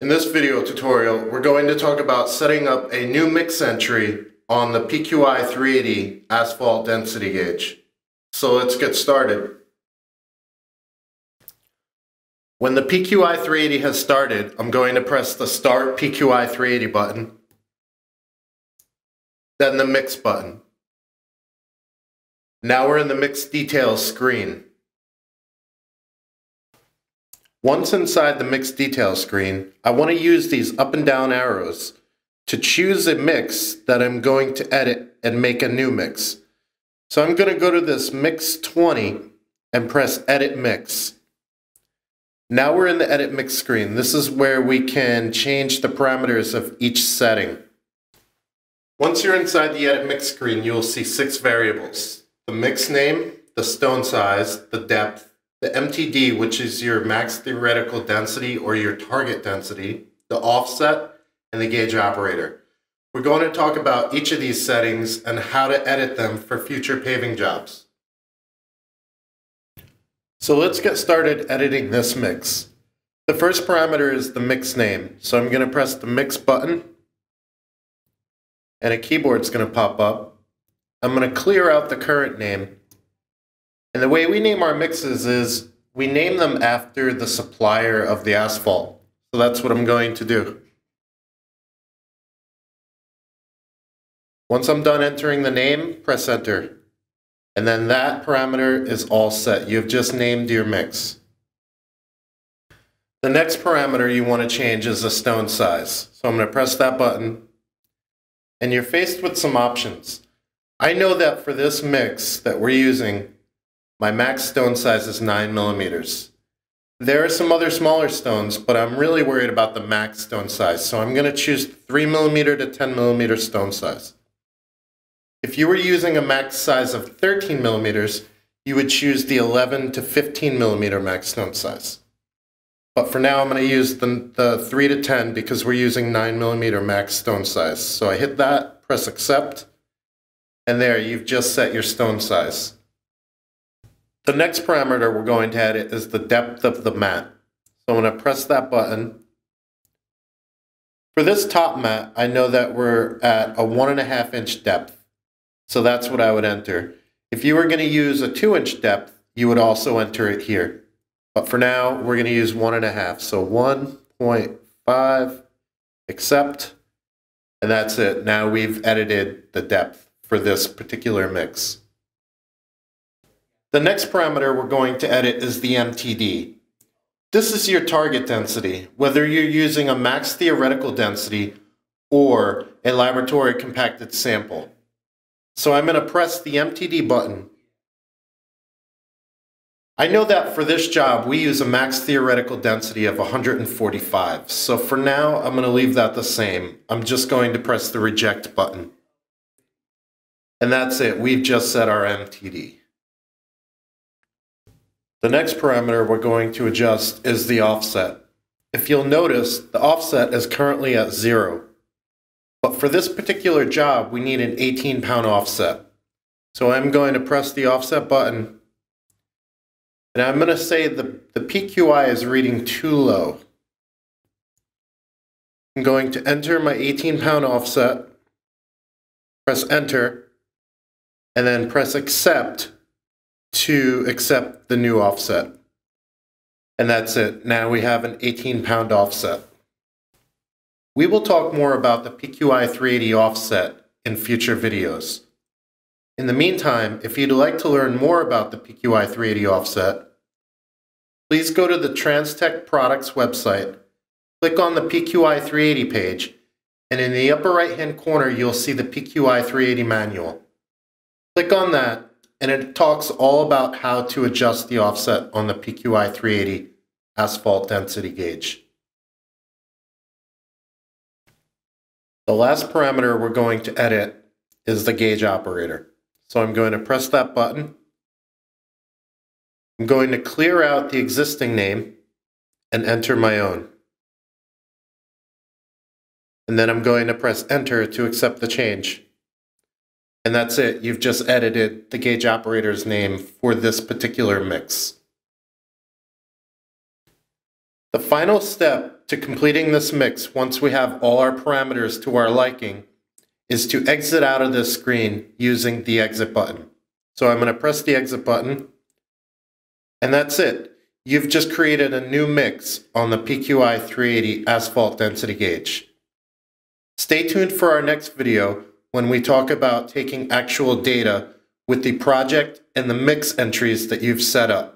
In this video tutorial, we're going to talk about setting up a new mix entry on the PQI 380 asphalt density gauge. So let's get started. When the PQI 380 has started, I'm going to press the Start PQI 380 button, then the Mix button. Now we're in the Mix Details screen. Once inside the Mix Details screen, I want to use these up and down arrows to choose a mix that I'm going to edit and make a new mix. So I'm going to go to this Mix 20 and press Edit Mix. Now we're in the Edit Mix screen. This is where we can change the parameters of each setting. Once you're inside the Edit Mix screen, you'll see 6 variables: the mix name, the stone size, the depth, the MTD, which is your max theoretical density or your target density, the offset, and the gauge operator. We're going to talk about each of these settings and how to edit them for future paving jobs. So let's get started editing this mix. The first parameter is the mix name. So I'm going to press the Mix button, and a keyboard's going to pop up. I'm going to clear out the current name. And the way we name our mixes is we name them after the supplier of the asphalt. So that's what I'm going to do. Once I'm done entering the name, press enter. And then that parameter is all set. You've just named your mix. The next parameter you want to change is the stone size. So I'm going to press that button. And you're faced with some options. I know that for this mix that we're using, my max stone size is 9 millimeters. There are some other smaller stones, but I'm really worried about the max stone size. So I'm going to choose 3 millimeter to 10 millimeter stone size. If you were using a max size of 13 millimeters, you would choose the 11 to 15 millimeter max stone size. But for now, I'm going to use the 3 to 10 because we're using 9 millimeter max stone size. So I hit that, press accept, and there, you've just set your stone size. The next parameter we're going to edit is the depth of the mat. So I'm going to press that button. For this top mat, I know that we're at a 1.5 inch depth. So that's what I would enter. If you were going to use a 2-inch depth, you would also enter it here. But for now, we're going to use 1.5. So 1.5, accept, and that's it. Now we've edited the depth for this particular mix. The next parameter we're going to edit is the MTD. This is your target density, whether you're using a max theoretical density or a laboratory compacted sample. So I'm going to press the MTD button. I know that for this job we use a max theoretical density of 145. So for now I'm going to leave that the same. I'm just going to press the reject button. And that's it. We've just set our MTD. The next parameter we're going to adjust is the offset. If you'll notice, the offset is currently at 0. But for this particular job, we need an 18-pound offset. So I'm going to press the offset button. And I'm going to say the PQI is reading too low. I'm going to enter my 18-pound offset, press enter, and then press accept to accept the new offset. And that's it. Now we have an 18-pound offset. We will talk more about the PQI 380 offset in future videos. In the meantime, if you'd like to learn more about the PQI 380 offset, please go to the Transtech Products website, click on the PQI 380 page, and in the upper right-hand corner you'll see the PQI 380 manual. Click on that, and it talks all about how to adjust the offset on the PQI 380 asphalt density gauge. The last parameter we're going to edit is the gauge operator. So I'm going to press that button. I'm going to clear out the existing name and enter my own. And then I'm going to press enter to accept the change. And that's it. You've just edited the gauge operator's name for this particular mix. The final step step to completing this mix, once we have all our parameters to our liking, is to exit out of this screen using the exit button. So I'm going to press the exit button, and that's it. You've just created a new mix on the PQI 380 asphalt density gauge. Stay tuned for our next video when we talk about taking actual data with the project and the mix entries that you've set up.